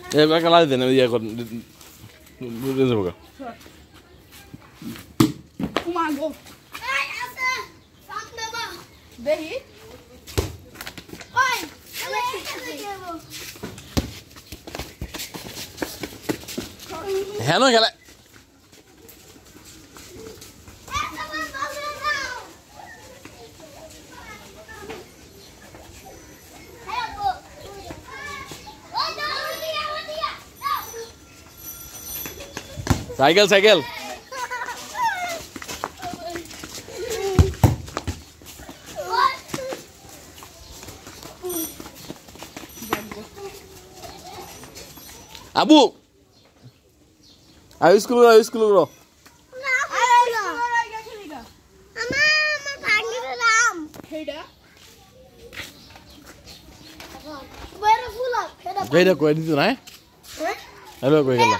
এবার কালা দেন ইয়া কর বুঝে যাবো গা কুমাগো এই আছে সাত নেবা দেখি ওই চলে যাবো হ্যাঁ না খেলা সাইকেল সাইকেল আবু I school go Gaya kau ini tu naik? Halo kau ini.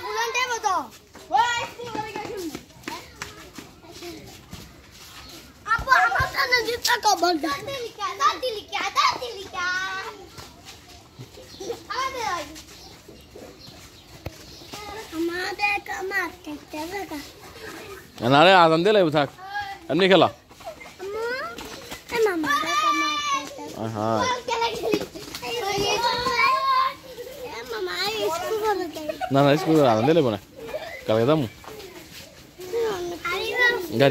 Apa sana kita kau bangga? Tadi lika. Ada lagi. Amade kamat kita berka. Anak ada azam deh lah buat. Amni kela. Mama ada kamat kita. Aha. Na school azam deh lah buat. Kalau kita mu. Gari.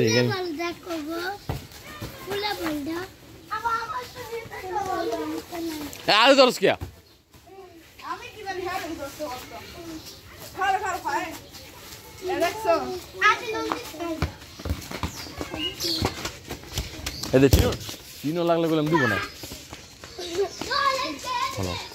Ada terus kia. Ada Cino lag lag belum di mana?